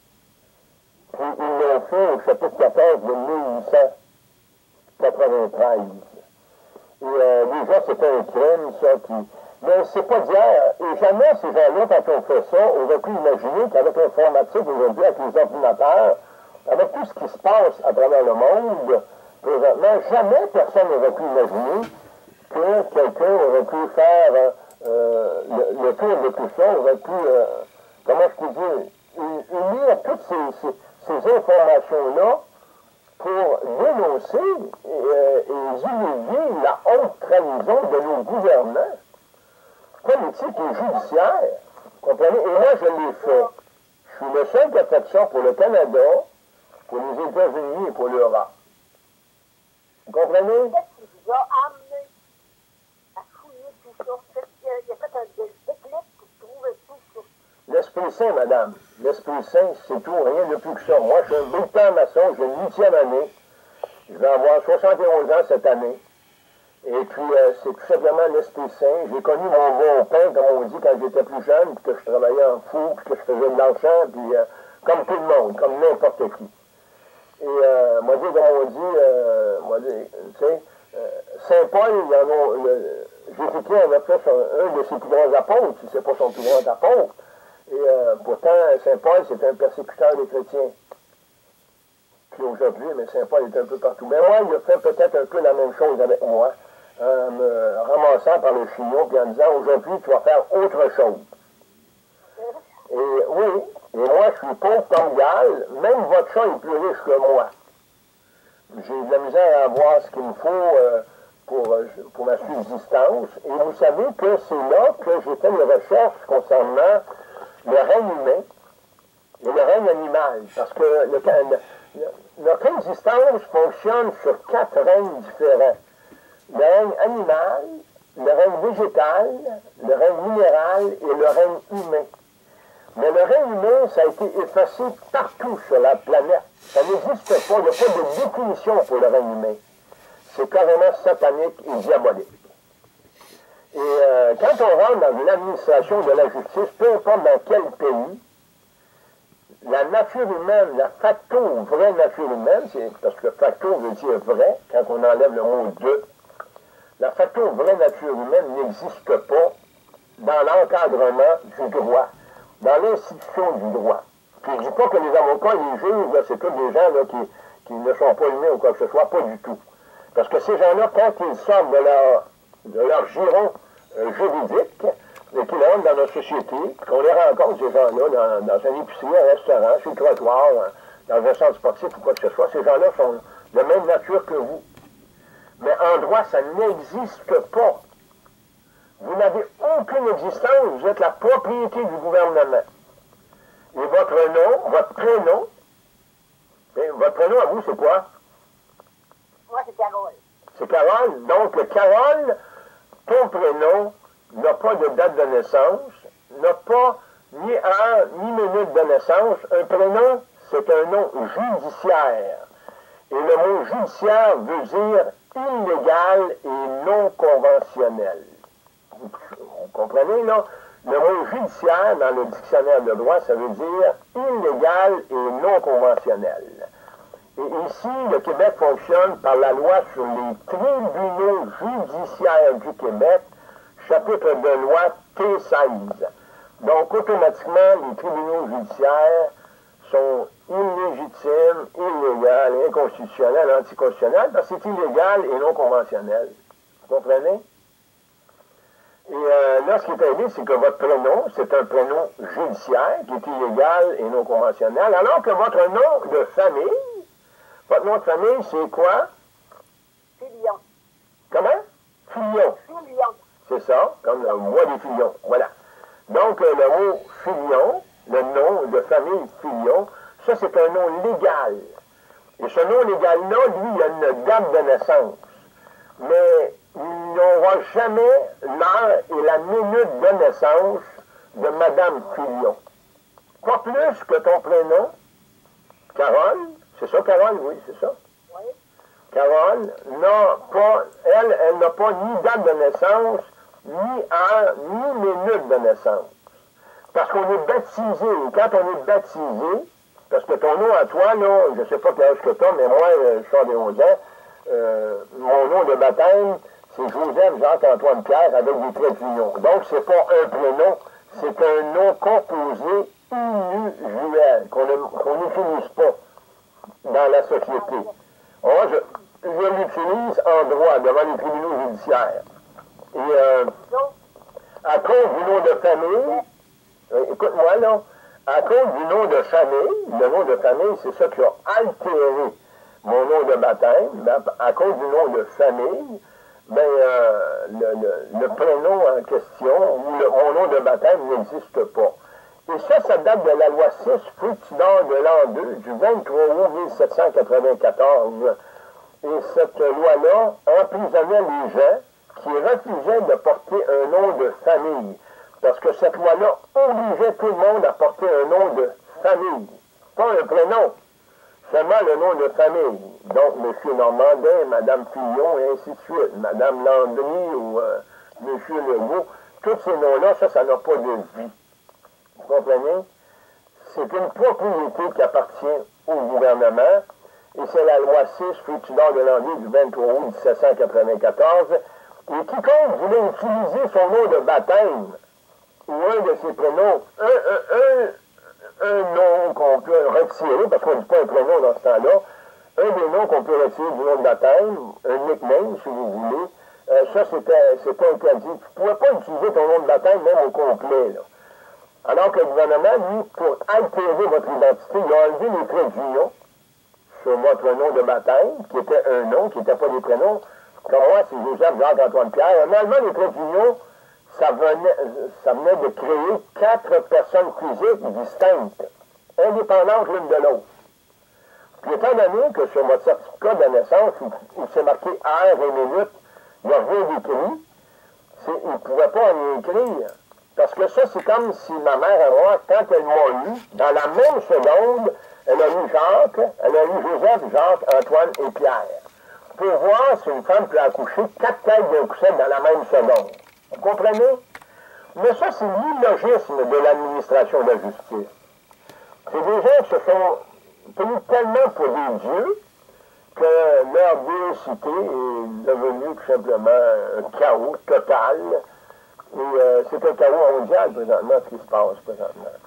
Puis ils l'ont fait au chapitre quatorze de mille huit cent quatre-vingt-treize. Et euh, déjà, c'est un crime, ça, qui... Mais c'est pas d'hier. Et jamais ces gens-là, quand on fait ça, auraient pu imaginer qu'avec l'informatique aujourd'hui, avec les ordinateurs, avec tout ce qui se passe à travers le monde, présentement, jamais personne n'aurait pu imaginer que quelqu'un aurait pu faire euh, le, le tour de tout ça, aurait pu, euh, comment je peux dire, unir toutes ces, ces, ces informations-là pour dénoncer et, euh, et humilier la haute trahison de nos gouvernants politiques et judiciaires. Comprenez? Et moi, je l'ai fait. Je suis le seul qui a fait ça pour le Canada, pour les États-Unis et pour l'Europe. Vous comprenez? Qu'est-ce qui vous a amené à fouiller tout ça? Qu'est-ce qu'il y a fait un déclic pour trouver tout ça? L'Esprit Saint, madame. L'Esprit Saint, c'est tout, rien de plus que ça. Moi, je suis un bulletin maçon, j'ai une huitième année. Je vais avoir soixante et onze ans cette année. Et puis, euh, c'est tout simplement l'Esprit Saint. J'ai connu mon bon pain, comme on dit, quand j'étais plus jeune, puis que je travaillais en fou, puis que je faisais de l'argent, puis euh, comme tout le monde, comme n'importe qui. Et euh, moi, dit, comme on dit, euh, moi, dit, tu sais, euh, Saint Paul, il en a, le, Jésus-Christ en a fait son, un de ses plus grands apôtres, si c'est pas son plus grand apôtre. Et euh, pourtant, Saint Paul, c'est un persécuteur des chrétiens. Puis aujourd'hui, mais Saint Paul est un peu partout. Mais moi, il a fait peut-être un peu la même chose avec moi, en me ramassant par le chignon, puis en disant, aujourd'hui, tu vas faire autre chose. Et oui, et moi, je suis pauvre comme Gall, même votre chat est plus riche que moi. J'ai de la misère à avoir ce qu'il me faut euh, pour, euh, pour ma subsistance. Et vous savez que c'est là que j'ai fait mes recherches concernant le règne humain et le règne animal. Parce que le, le, notre existence fonctionne sur quatre règnes différents. Le règne animal, le règne végétal, le règne minéral et le règne humain. Mais le règne humain, ça a été effacé partout sur la planète. Ça n'existe pas, il n'y a pas de définition pour le règne humain. C'est carrément satanique et diabolique. Et euh, quand on rentre dans une administration de la justice, peu importe dans quel pays, la nature humaine, la facto, vraie nature humaine, c'est parce que facto veut dire vrai, quand on enlève le mot de, la facto, vraie nature humaine n'existe pas dans l'encadrement du droit, dans l'institution du droit. Puis je ne dis pas que les avocats et les juges, c'est tous des gens là, qui, qui ne sont pas humains ou quoi que ce soit, pas du tout. Parce que ces gens-là, quand ils sortent de leur, de leur giron euh, juridique, et qu'ils rentrent dans notre société, qu'on les rencontre, ces gens-là, dans, dans un épicerie, un restaurant, sur le trottoir, dans un centre sportif ou quoi que ce soit, ces gens-là sont de même nature que vous. Mais en droit, ça n'existe pas. Vous n'avez aucune existence, vous êtes la propriété du gouvernement. Et votre nom, votre prénom, et votre prénom à vous, c'est quoi? Moi, c'est Carole. C'est Carole. Donc, Carole, ton prénom n'a pas de date de naissance, n'a pas ni heure, ni minute de naissance. Un prénom, c'est un nom judiciaire. Et le mot judiciaire veut dire illégal et non conventionnel. Vous, vous comprenez, là? Le mot judiciaire, dans le dictionnaire de droit, ça veut dire illégal et non conventionnel. Et ici, le Québec fonctionne par la loi sur les tribunaux judiciaires du Québec, chapitre de loi T seize. Donc, automatiquement, les tribunaux judiciaires sont illégitimes, illégaux, inconstitutionnels, anticonstitutionnels, parce que c'est illégal et non conventionnel. Vous comprenez? Et euh, là, ce qui est arrivé, c'est que votre prénom, c'est un prénom judiciaire qui est illégal et non conventionnel, alors que votre nom de famille, votre nom de famille, c'est quoi? Filion. Comment? Filion. Filion. C'est ça, comme le mois des Filions. Voilà. Donc, euh, le mot Filion, le nom de famille Filion, ça, c'est un nom légal. Et ce nom légal-là, lui, il a une date de naissance. Mais il n'aura jamais l'heure et la minute de naissance de Madame Filion. Pas plus que ton prénom, Carole, c'est ça, Carole, oui, c'est ça? Oui. Carole n'a pas, elle, elle n'a pas ni date de naissance, ni heure, ni minute de naissance. Parce qu'on est baptisé, et quand on est baptisé, parce que ton nom à toi, là, je ne sais pas quel âge que tu as, mais moi, je sors des onze ans, euh, mon nom de baptême, c'est Joseph Jacques-Antoine Pierre avec des traits d'union. Donc, c'est pas un prénom, c'est un nom composé inusuel, qu'on n'utilise pas dans la société. Moi, je, je l'utilise en droit devant les tribunaux judiciaires. Et euh, à cause du nom de famille, euh, écoute-moi là, à cause du nom de famille, le nom de famille, c'est ça qui a altéré mon nom de baptême, à cause du nom de famille, ben, euh, le, le, le prénom en question, ou le, mon nom de baptême n'existe pas. Et ça, ça date de la loi six, Fructidor de l'an deux, du vingt-trois août mille sept cent quatre-vingt-quatorze. Et cette loi-là emprisonnait les gens qui refusaient de porter un nom de famille. Parce que cette loi-là obligeait tout le monde à porter un nom de famille. Pas un prénom, seulement le nom de famille. Donc, M. Normandin, Mme Fillon, et ainsi de suite. Mme Landry ou euh, M. Legault. Tous ces noms-là, ça, ça n'a pas de vie. Vous comprenez? C'est une propriété qui appartient au gouvernement. Et c'est la loi six, Fructidor de l'an deux, du vingt-trois août mille sept cent quatre-vingt-quatorze. Et quiconque voulait utiliser son nom de baptême, ou un de ses prénoms, un, un, un, un nom qu'on peut retirer, parce qu'on ne dit pas un prénom dans ce temps-là, un des noms qu'on peut retirer du nom de baptême, un nickname, si vous voulez, euh, ça, c'était interdit. Tu ne pouvais pas utiliser ton nom de baptême, même au complet, là. Alors que le gouvernement, lui, pour altérer votre identité, il a enlevé les traits d'union sur votre nom de baptême, qui était un nom, qui n'était pas des prénoms. Comme moi, c'est Joseph Jacques-Antoine Pierre. Normalement, les traits d'union, ça venait, ça venait de créer quatre personnes physiques distinctes, indépendantes l'une de l'autre. Puis étant donné que sur votre certificat de naissance, il s'est marqué heure et minute, il n'y a rien d'écrit, il ne pouvait pas en écrire Parce que ça, c'est comme si ma mère, à moi, quand elle m'a eu, dans la même seconde, elle a eu Jacques, elle a eu Joseph, Jacques, Antoine et Pierre. Pour voir si une femme peut accoucher quatre têtes d'un coup sec dans la même seconde. Vous comprenez? Mais ça, c'est l'illogisme de l'administration de la justice. C'est des gens qui se sont tenus tellement pour des dieux que leur déicité est devenue tout simplement un chaos total. Et euh, c'est un chaos mondial présentement, ce qui se passe présentement.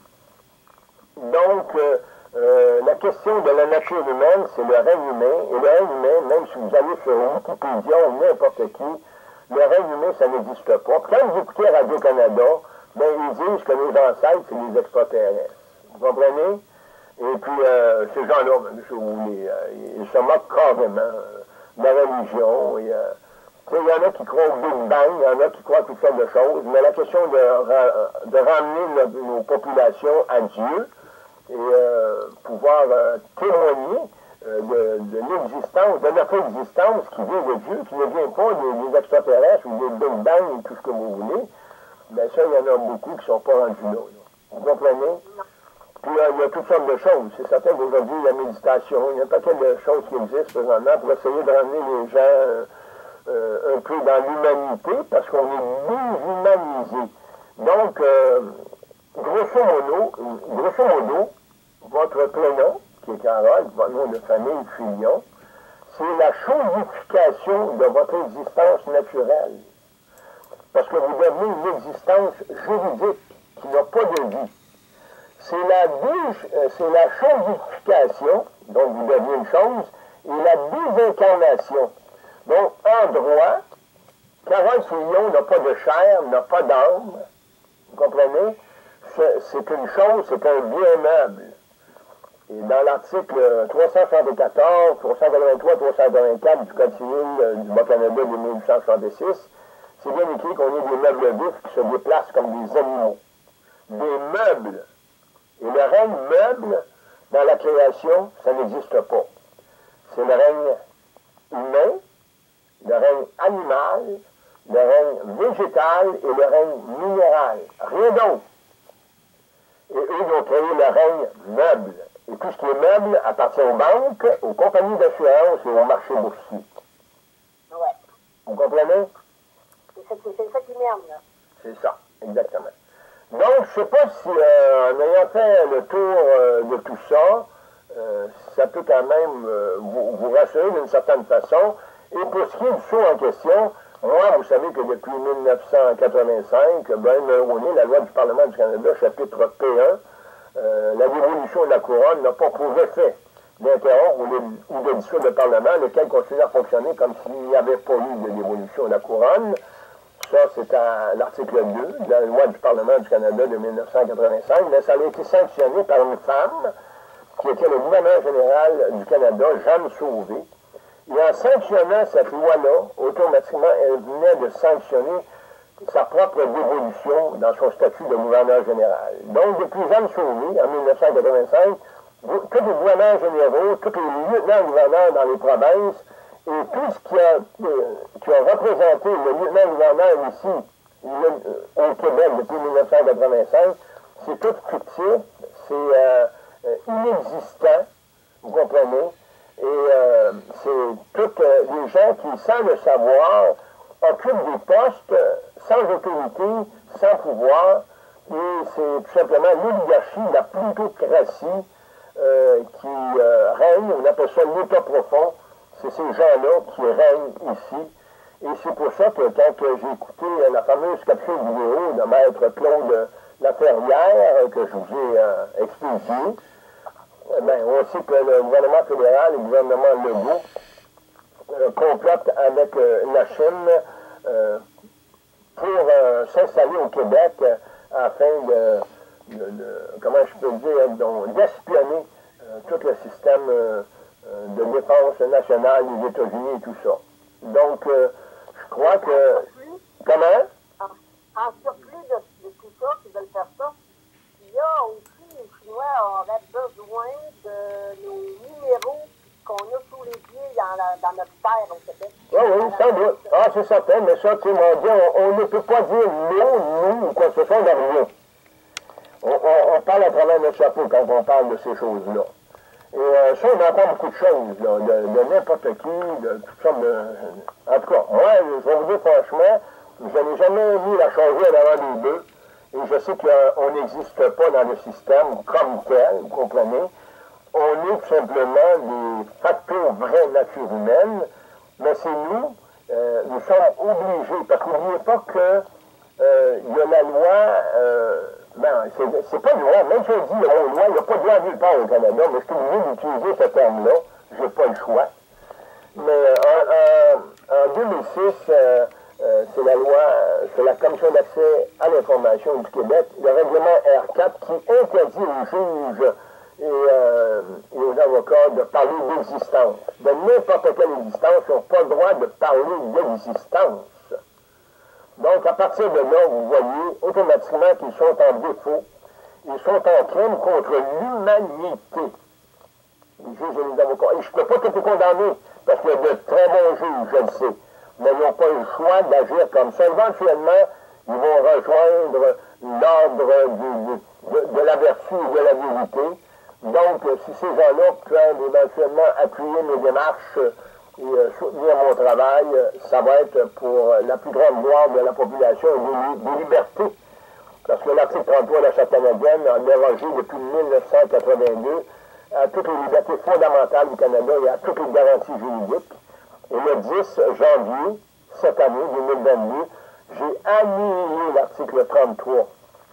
Donc, euh, euh, la question de la nature humaine, c'est le règne humain. Et le règne humain, même si vous allez sur Wikipédia ou n'importe qui, le règne humain, ça n'existe pas. Puis quand vous écoutez Radio-Canada, ben, ils disent que les ancêtres, c'est les extraterrestres. Vous comprenez? Et puis, euh, ces gens-là, si vous voulez, euh, ils se moquent carrément euh, de la religion. Et, euh, il y en a qui croient au Big Bang, il y en a qui croient à toutes sortes de choses, mais la question de, de ramener nos, nos populations à Dieu et euh, pouvoir euh, témoigner euh, de, de l'existence, de notre existence qui vient de Dieu, qui ne vient pas des, des extraterrestres ou des Big Bang ou tout ce que vous voulez, bien ça, il y en a beaucoup qui ne sont pas rendus là, là. Vous comprenez? Puis euh, il y a toutes sortes de choses. C'est certain qu'aujourd'hui, la méditation, il y a un paquet de choses qui existent présentement pour essayer de ramener les gens euh, euh, un peu dans l'humanité, parce qu'on est déshumanisé. Donc, euh, grosso modo, grosso modo, votre prénom, qui est Carole, votre nom de famille, Fillon, c'est la chosification de votre existence naturelle. Parce que vous devenez une existence juridique qui n'a pas de vie. C'est la, c'est la chosification, donc vous devenez une chose, et la désincarnation. Donc, en droit, Carole Fillon n'a pas de chair, n'a pas d'âme. Vous comprenez? C'est une chose, c'est un bien meuble. Et dans l'article trois cent soixante-quatorze, trois cent quatre-vingt-trois, trois cent quatre-vingt-quatre du Code civil du Bas-Canada de mille huit cent soixante-six, c'est bien écrit qu'on est des meubles vifs qui se déplacent comme des animaux. Des meubles. Et le règne meuble, dans la création, ça n'existe pas. C'est le règne humain, le règne animal, le règne végétal et le règne minéral. Rien d'autre. Et eux, ils ont créé le règne meuble. Et tout ce qui est meuble appartient aux banques, aux compagnies d'assurance et au marché boursier. Ouais. Vous comprenez? C'est ça qui merde, là. C'est ça, exactement. Donc, je ne sais pas si, euh, en ayant fait le tour euh, de tout ça, euh, ça peut quand même euh, vous, vous rassurer d'une certaine façon. Et pour ce qui est du saut en question, moi, vous savez que depuis mille neuf cent quatre-vingt-cinq, ben, Mulroney, la loi du Parlement du Canada, chapitre P un, euh, la dévolution de la couronne n'a pas pour effet d'interrompre ou, ou de dissoudre le Parlement, lequel continue à fonctionner comme s'il n'y avait pas eu de dévolution de la couronne. Ça, c'est à l'article deux de la loi du Parlement du Canada de mille neuf cent quatre-vingt-cinq, mais ça a été sanctionné par une femme qui était le gouverneur général du Canada, Jeanne Sauvé. Et en sanctionnant cette loi-là, automatiquement, elle venait de sanctionner sa propre dévolution dans son statut de gouverneur général. Donc, depuis Jeanne Sauvé, en mille neuf cent quatre-vingt-cinq, tous les gouverneurs généraux, tous les lieutenants-gouverneurs dans les provinces, et tout ce qui a, euh, qui a représenté le lieutenant-gouverneur ici, le, euh, au Québec, depuis mille neuf cent quatre-vingt-cinq, c'est tout fictif, c'est euh, euh, inexistant, vous comprenez? Et euh, c'est tous euh, les gens qui, sans le savoir, occupent des postes sans autorité, sans pouvoir, et c'est tout simplement l'oligarchie, la plutocratie euh, qui euh, règne, on appelle ça l'État profond. C'est ces gens-là qui règnent ici. Et c'est pour ça que quand j'ai écouté la fameuse capsule vidéo de Maître Claude Laferrière, que je vous ai euh, expédiée, eh bien, on sait que le gouvernement fédéral et le gouvernement Legault euh, complotent avec euh, la Chine euh, pour euh, s'installer au Québec euh, afin de, de, de, comment je peux dire, d'espionner euh, tout le système euh, de défense nationale des États-Unis et tout ça. Donc, euh, je crois que... En surplus, Comment? En, en surplus de, de tout ça, qui veulent faire ça, il y a aussi, les Chinois auraient besoin de nos minéraux qu'on a sous les pieds dans, la, dans notre terre au Québec. Oui, oui, sans doute. Ah, c'est certain, mais ça, tu sais, mon Dieu, on, on ne peut pas dire non, nous, ou quoi que ce soit, de rien. On, on, on parle à travers notre chapeau quand on parle de ces choses-là. Et euh, ça, on entend beaucoup de choses, là, de, de n'importe qui, de toutes sortes de... En tout cas, moi, je vais vous dire franchement, je n'ai jamais mis la charrue à l'avant des bœufs, et je sais qu'on n'existe pas dans le système comme tel, vous comprenez. On est tout simplement des facteurs vraies nature humaine, mais c'est nous, euh, nous sommes obligés, parce que n'oubliez pas que euh, il y a la loi, euh, ben, c'est pas une loi, même si on dit le mot loi, il n'y a pas de loi nulle part au Canada, mais je suis obligé d'utiliser ce terme-là, je n'ai pas le choix. Mais euh, en, en, en deux mille six, euh, euh, c'est la loi, c'est la Commission d'accès à l'information du Québec, le règlement R quatre qui interdit aux juges et, euh, et aux avocats de parler d'existence. De n'importe quelle existence, ils n'ont pas le droit de parler d'existence. Donc, à partir de là, vous voyez automatiquement qu'ils sont en défaut. Ils sont en crime contre l'humanité. Les juges et les avocats. Et je ne peux pas tout les condamner, parce qu'il y a de très bons juges, je le sais. Mais ils n'ont pas eu le choix d'agir comme ça. Éventuellement, ils vont rejoindre l'ordre de, de la vertu et de la vérité. Donc, si ces gens-là peuvent éventuellement appuyer mes démarches et euh, soutenir mon travail, ça va être pour la plus grande gloire de la population et des, des libertés. Parce que l'article trente-trois de la Charte canadienne a dérogé depuis mille neuf cent quatre-vingt-deux à toutes les libertés fondamentales du Canada et à toutes les garanties juridiques. Et le dix janvier, cette année, deux mille vingt-deux, j'ai annulé l'article trente-trois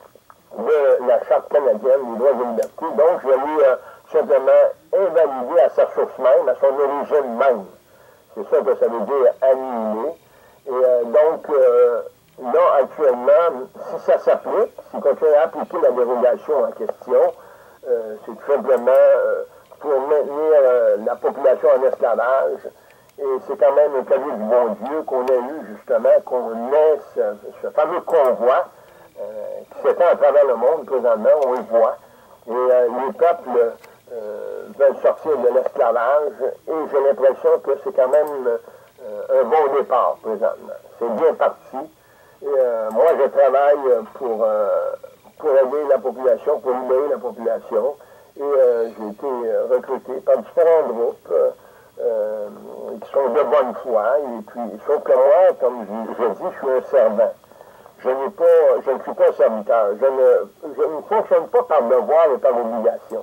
de la Charte canadienne des droits et libertés. Donc, je l'ai euh, simplement invalidé à sa source même, à son origine même. C'est ça que ça veut dire annuler. Et euh, donc, euh, là, actuellement, si ça s'applique, si on continue à appliquer la dérogation en question, euh, c'est tout simplement euh, pour maintenir euh, la population en esclavage. Et c'est quand même un cadeau du bon Dieu qu'on a eu, justement, qu'on ait ce, ce fameux convoi euh, qui s'étend à travers le monde, présentement, on le voit. Et euh, les peuples euh, veulent sortir de l'esclavage, et j'ai l'impression que c'est quand même euh, un bon départ, présentement. C'est bien parti. Et, euh, moi, je travaille pour, euh, pour aider la population, pour libérer la population. Et euh, j'ai été recruté par différents groupes euh, euh, qui sont de bonne foi. Et puis, sauf que moi, comme je, je dis, je suis un servant. Je n'ai pas, je ne suis pas un serviteur. Je ne, je ne fonctionne pas par devoir et par obligation.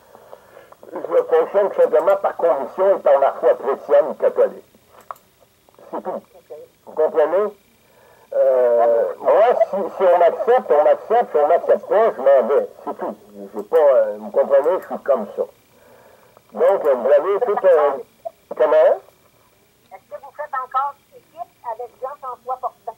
Je fonctionne simplement par conviction et par ma foi chrétienne catholique. C'est tout. Vous comprenez? Euh, moi, si, si on m'accepte, on m'accepte, si on m'accepte pas, je m'en vais. C'est tout. J'ai pas, euh, vous comprenez? Je suis comme ça. Donc, vous avez tout un... Comment? Est-ce que vous faites encore équipe avec Jean-François Fortin?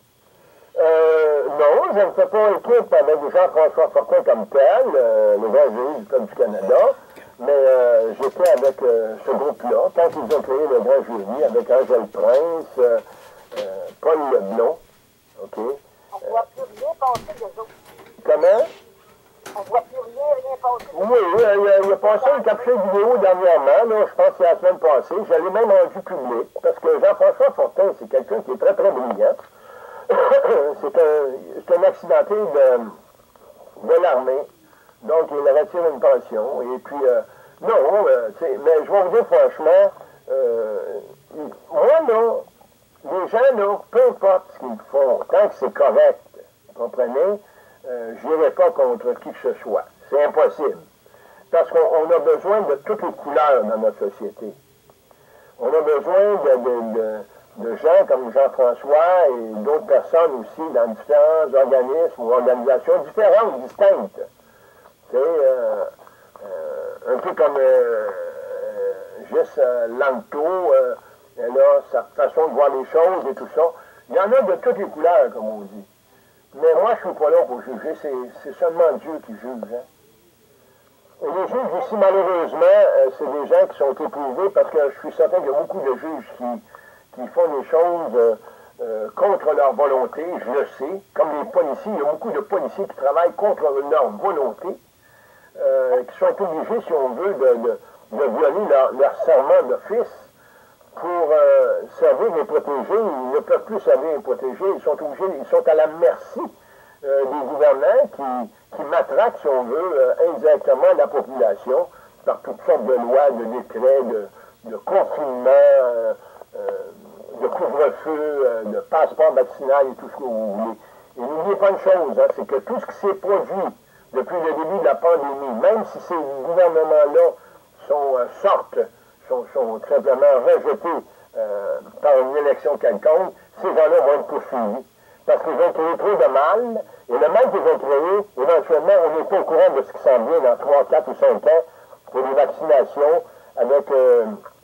Euh, non, je ne fais pas équipe avec Jean-François Fortin comme tel, euh, le grand jury du Code du Canada, mais euh, j'étais avec euh, ce groupe-là, quand ils ont créé le grand jury, avec Angèle Prince, euh, euh, Paul Leblond, OK? On ne voit plus rien passer des autres. Comment? On ne voit plus rien, rien passer des autres. Oui, il a, il a passé un capture vidéo dernièrement, là, je pense que c'est la semaine passée, je l'ai même rendu public, parce que Jean-François Fortin, c'est quelqu'un qui est très, très brillant. c'est un, un accidenté de, de l'armée, donc il retire une pension, et puis, euh, non, euh, mais je vais vous dire franchement, euh, moi, là, les gens, là, peu importe ce qu'ils font, tant que c'est correct, vous comprenez, euh, je n'irai pas contre qui que ce soit. C'est impossible. Parce qu'on a besoin de toutes les couleurs dans notre société. On a besoin de, de, de, de gens comme Jean-François et d'autres personnes aussi dans différents organismes ou organisations différentes, distinctes. Tu sais, euh, euh, un peu comme euh, euh, juste euh, Langto, euh, là, sa façon de voir les choses et tout ça. Il y en a de toutes les couleurs, comme on dit. Mais moi, je ne suis pas là pour juger, c'est seulement Dieu qui juge. Hein. Et les juges ici, malheureusement, euh, c'est des gens qui sont éprouvés parce que je suis certain qu'il y a beaucoup de juges qui, qui font des choses euh, euh, contre leur volonté, je le sais. Comme les policiers, il y a beaucoup de policiers qui travaillent contre leur volonté, euh, qui sont obligés, si on veut, de, de, de violer leur, leur serment d'office pour euh, servir et protéger. Ils ne peuvent plus servir et protéger. Ils sont obligés, ils sont à la merci euh, des gouvernants qui, qui matraquent, si on veut, euh, indirectement la population par toutes sortes de lois, de décrets, de, de confinement, euh, euh, de couvre-feu, euh, de passeport vaccinal et tout ce que vous voulez. Et n'oubliez pas une chose, hein, c'est que tout ce qui s'est produit depuis le début de la pandémie, même si ces gouvernements-là sont, euh, sortent, sont, sont tout simplement rejetés euh, par une élection quelconque, ces gens-là vont être poursuivis. Parce qu'ils ont créé trop de mal, et le mal qu'ils ont créé, éventuellement, on n'est pas au courant de ce qui s'en vient dans trois, quatre ou cinq ans pour les vaccinations avec euh,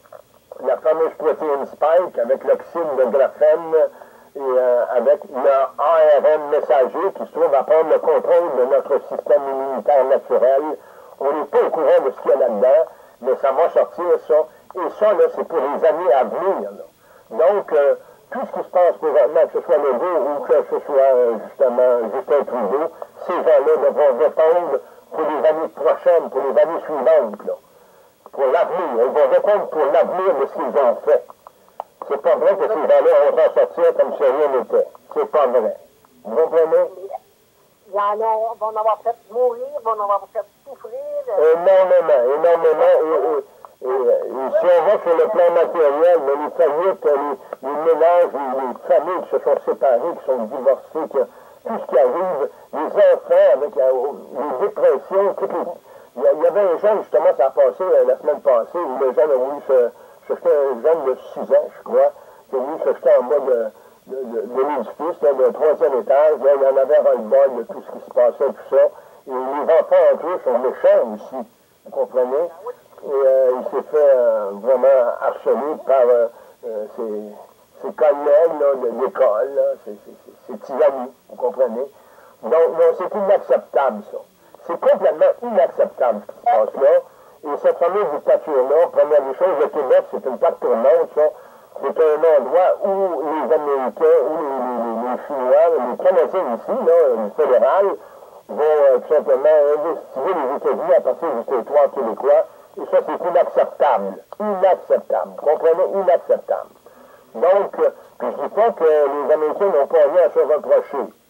la fameuse protéine Spike, avec l'oxyde de graphène et euh, avec le A R N messager qui se trouve à prendre le contrôle de notre système immunitaire naturel. On n'est pas au courant de ce qu'il y a là-dedans, mais ça va sortir, ça. Et ça, là, c'est pour les années à venir. Là. Donc, euh, tout ce qui se passe présentement, que ce soit Legault ou que ce soit euh, justement Justin Trudeau, ces gens-là devront répondre pour les années prochaines, pour les années suivantes, là. Pour l'avenir. Ils vont répondre pour l'avenir de ce qu'ils ont fait. C'est pas vrai que ces gens-là vont s'en sortir comme si rien n'était. C'est pas vrai. Vous comprenez? Il y en a, vont en avoir fait mourir, vont en avoir fait souffrir. Énormément, énormément. Et, et, et, et si on va sur le plan matériel, mais les faillites, les, les ménages, les, les familles qui se sont séparées, qui sont divorcées, qui, tout ce qui arrive, les enfants avec la, les dépressions, toutes les... Il y avait un jeune, justement, ça a passé euh, la semaine passée, où le jeune a voulu se, se jeter, un jeune de six ans, je crois, qui a voulu se jeter en bas de, de, de, de l'édifice, d'un troisième étage. Là, il y en avait ras-le-bol de tout ce qui se passait, tout ça. Et les enfants, entre eux, sont méchants aussi, vous comprenez? Et euh, il s'est fait euh, vraiment harceler par euh, euh, ses, ses collègues là, de l'école, ses petits amis, vous comprenez? Donc, non, c'est inacceptable, ça. C'est complètement inacceptable ce qui se passe là. Et cette fameuse dictature-là, première des choses, le Québec, c'est une plaque tournante, ça. C'est un endroit où les Américains, où les, les, les Chinois, les Canadiens ici, là, du fédéral, vont euh, tout simplement investiguer les États-Unis à partir du territoire québécois. Et ça, c'est inacceptable. Inacceptable. Vous comprenez? Inacceptable. Donc, euh, puis je dis pas que les Américains n'ont pas rien à se reprocher.